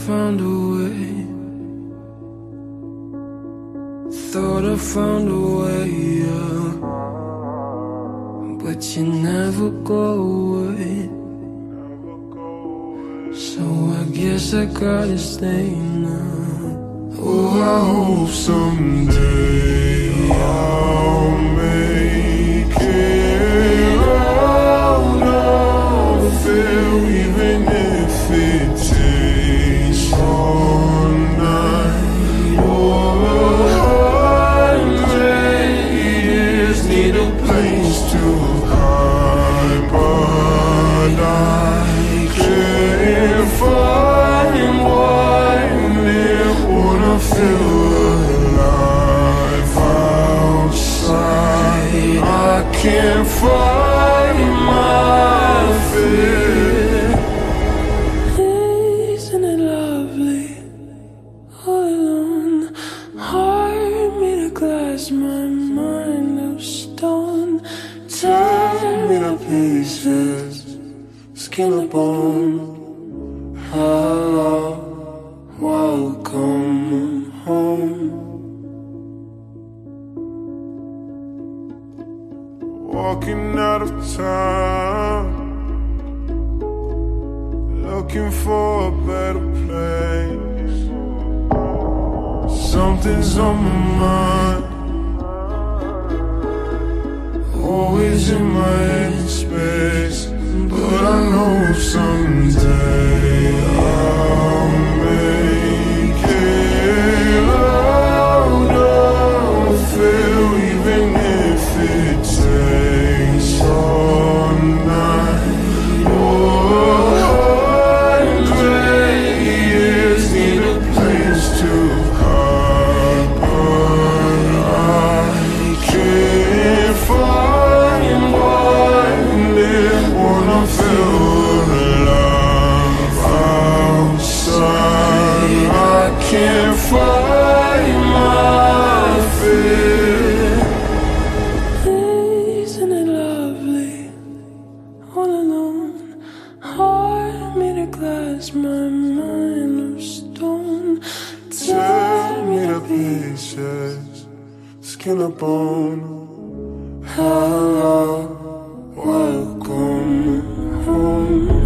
found a way. Thought I found a way, yeah. But you never go away. So I guess I gotta stay now. Oh, I hope someday I'll make it out of it, even if it takes all night or 100 years. Need a place to hide, but I can't find one that wanna feel alive outside. I can't find my fear. Isn't it lovely? All alone, heart made of glass, my mind of stone. Tear me to pieces, skin and bone. Hello, welcome home. Walking out of town, looking for a better place. Something's on my mind, always in my head space. But I know someday I'll make it out of it, even if it takes all night or 100 years. Need a place to hide, but I can't find one that wanna feel alive outside. I can't find my fear. Isn't it lovely? All alone, heart made of glass, my mind of stone. Tear me to pieces, skin and bone. Hello, welcome home.